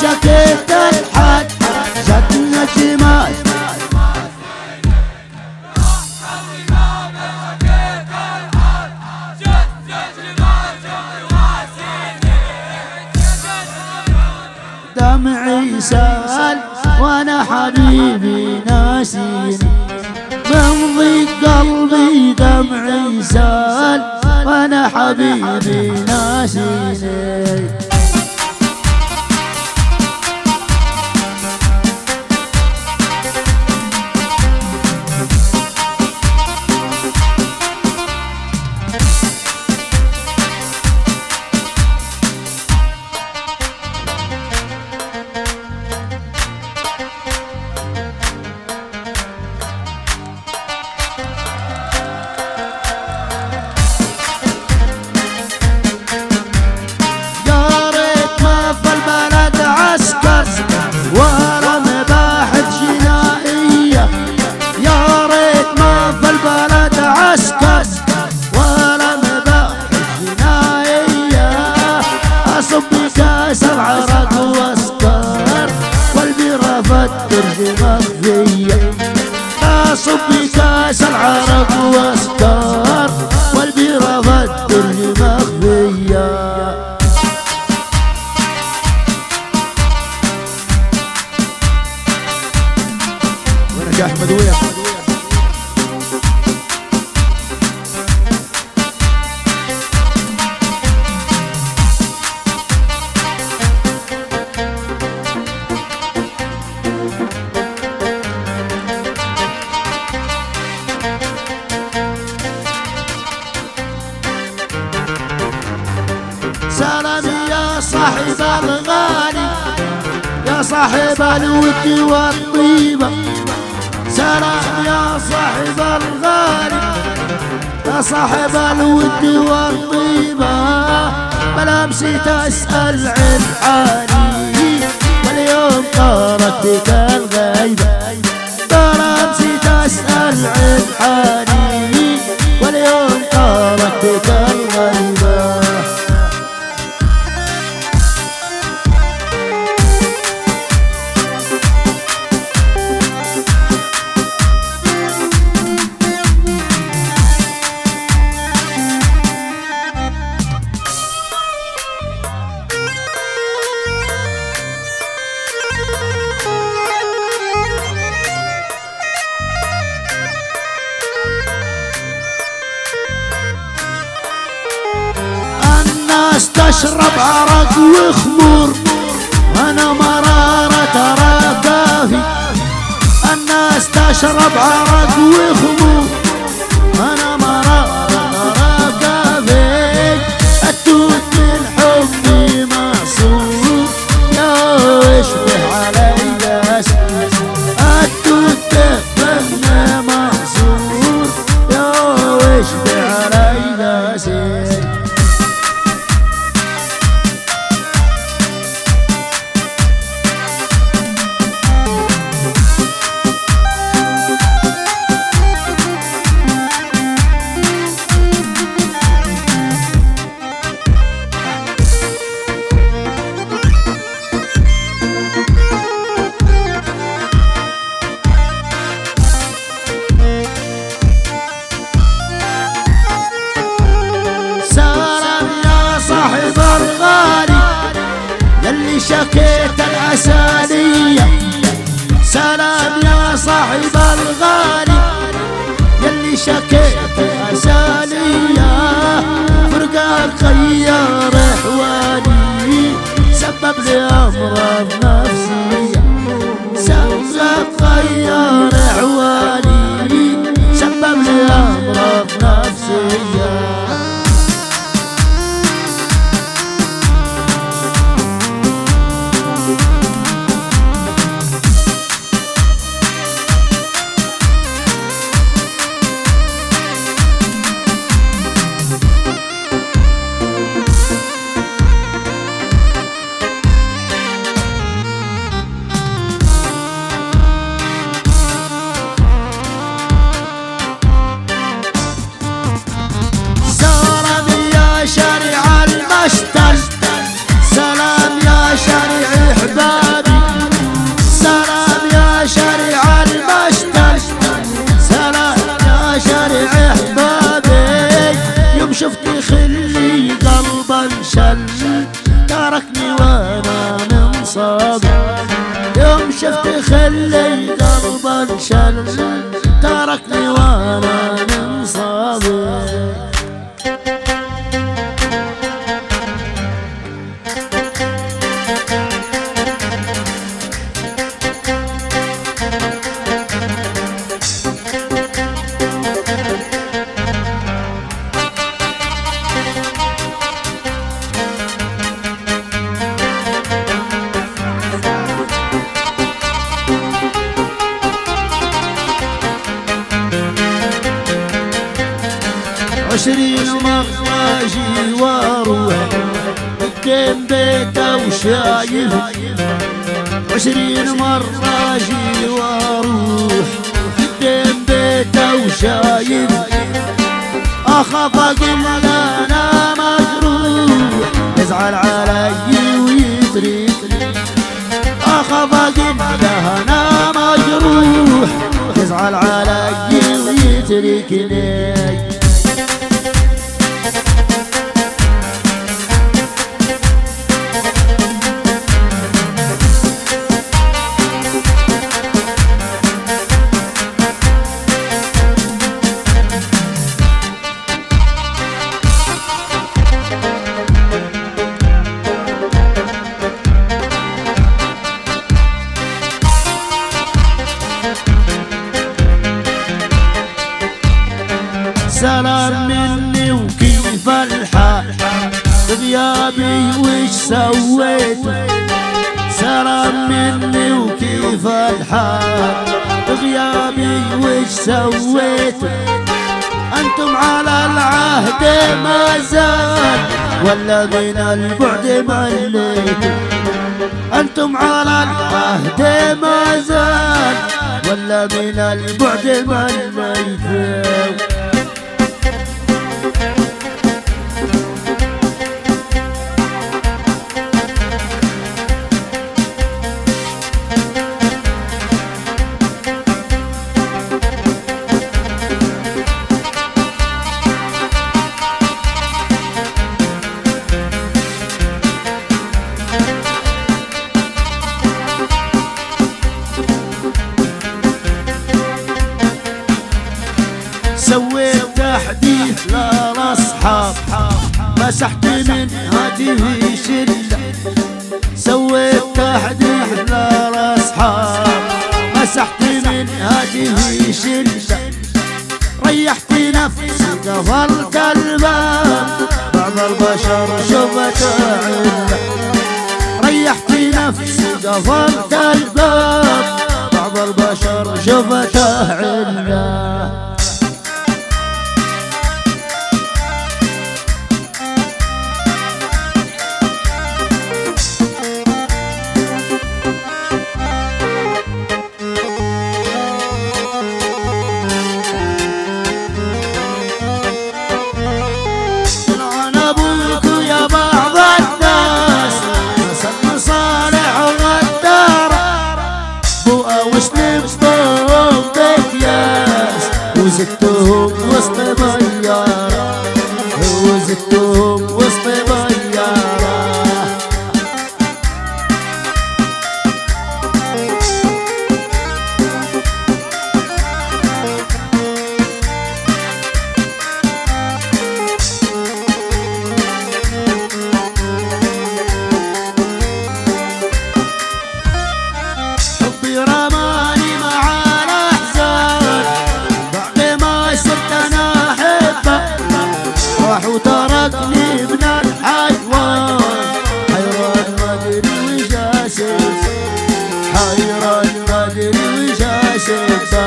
شكيت الحد جتنا جمال دمعي سال وانا حبيبي ناسيني من ضيق قلبي دمعي سال وانا حبيبي ناسيني ورا مباحث جنائية يا ريت ما في البلد عسكر ورا مباحث جنائية أصب كاس العرق واسكر والبيرة فتر مخفية أصب كاس العرق واسكر والبيرة فتر مخفية يا احمد ويا سلام يا صاحب الغالي يا صاحب الود والطيبة سلام يا صاحب الغالي يا صاحب الود والطيبة بلا نسيت اسأل عن حالي واليوم طارتك الغيبة بلا نسيت اسأل عن حالي واليوم طارتك الغيبة الناس تشرب عرق وخمور وانا مرارة ترى كافي الناس تشرب عرق وخمور وانا مرارة ترى كافي التوت من حبي معصور يا وشبه علي ناس التوت من معصور يا وشبه علي ناس شكيت الأسالية سلام يا صاحب الغالي يلي شكيت الأسالية فرقاك غير أحوالي سبب لي أمراض نفسية سبب غير أحوالي سبب لي أمراض نفسية احبابي يوم شفت خلي قلبا شل تركني وانا منصاب يوم شفت خلي قلبا شل تركني وانا منصاب عشرين مرة اجي واروح قدام بيته وشايف 20 مرة اجي واروح قدام بيته وشايف اخاف اقول انا مجروح يزعل علي ويتركني اخاف اقول انا مجروح يزعل علي ويتركني سلام مني وكيف الحال بغيابي وش سويت سلام مني وكيف الحال بغيابي وش سويت انتم على العهد ما زال ولا من البعد مليت انتم على العهد ما زال ولا من البعد مليت سويت تحديث للأصحاب مسحت من هاتفي شلة سويت تحديث للأصحاب مسحت من هاتفي شلة ريحت نفسي قفلت الباب بعض البشر شفت علة ريحت نفسي قفلت الباب بعض البشر شفت علة وزدتهم وسط بيارة وزدتهم وسط بيارة حبي رماني مع الأحزان وتركني ابن الحيوان حيران ما ادري وش اسف حيران ما ادري وش اسف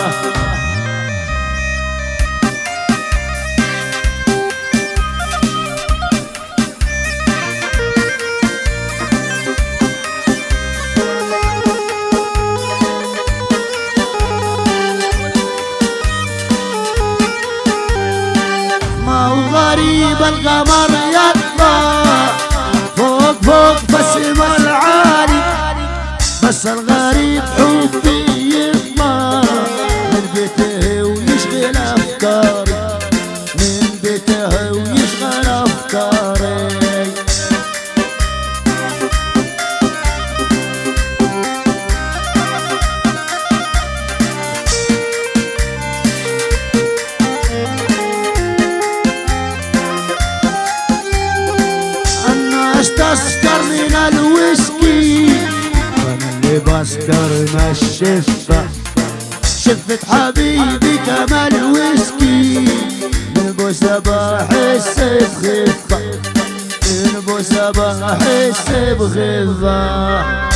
غريب القمر يطلع فوق فوق بسم العالي بس الغريب حبي يطلع من بيته ويشغل يشغل افكاري، من بيته ويشغل افكاري. الناس تسكر من الويسكي، وانا اللي بسكر من الشفة. شفت حبيبي كما الويسكي، نبوسه بحس بخفة، نبوسه بحس بخفة.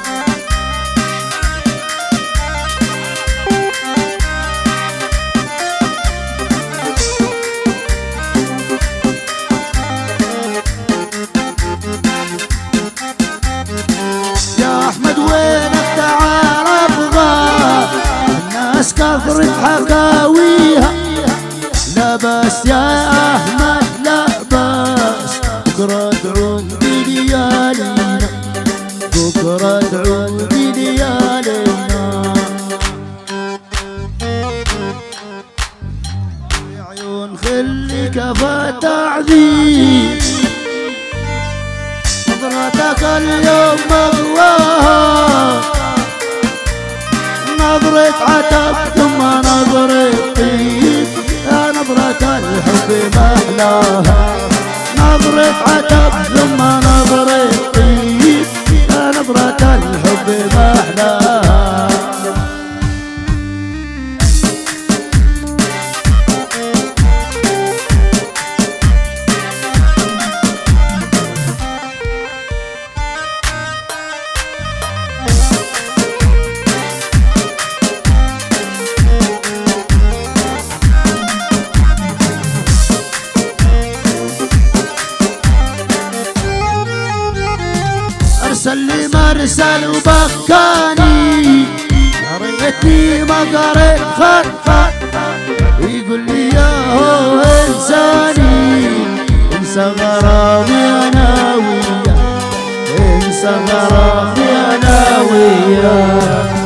يا احمد وينك تعال ابغى، الناس كثرت حكاويها. لا بس يا احمد لا بس، بكره تعود ليالينا، بكره تعود ليالينا. يا عيون خلي كفى تعذيب، نظرتك اليوم مغواها، نظرة عتب ثم نظرة طيب، يا نظرة الحب محلاها. نظرة عتب ثم نظرة طيب، يا نظرة الحب محلاها. ارسل لي مرسل وبكاني، قريتني ما قريت خط، يقول لي يا هو انساني، انسى غرامي انا وياك، انسى غرامي انا وياك.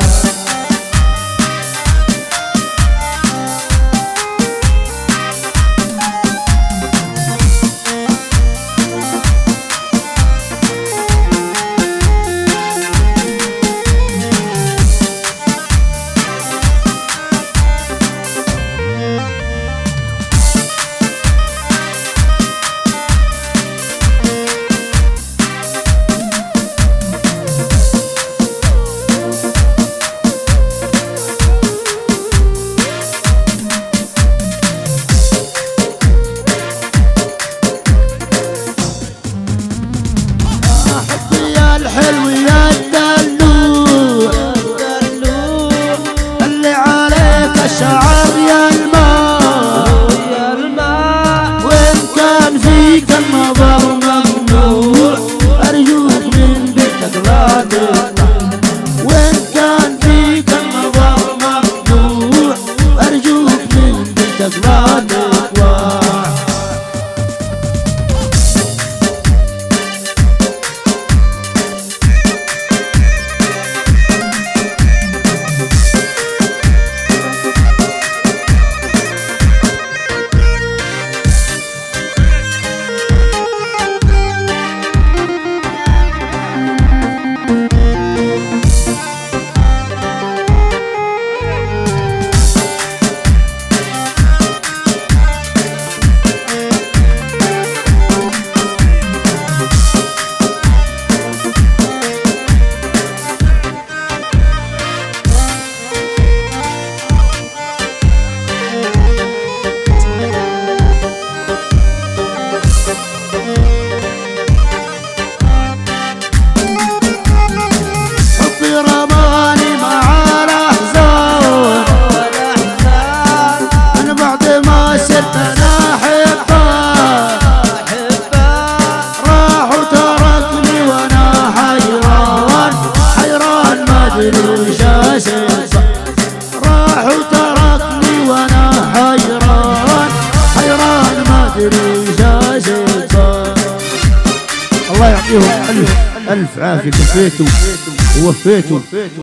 الحلو يا الدلوع، اللي عليك الشعر يا الماء، وإن كان فيك النظر ممنوع، أرجوك من بيتك لا تطلع. وإن كان فيك النظر ممنوع، أرجوك من بيتك لا تطلع. راح وتركني وانا حيران حيران ما ادري جاز. الله يعطيهم الف عافيه، كفيتوا ووفيتوا.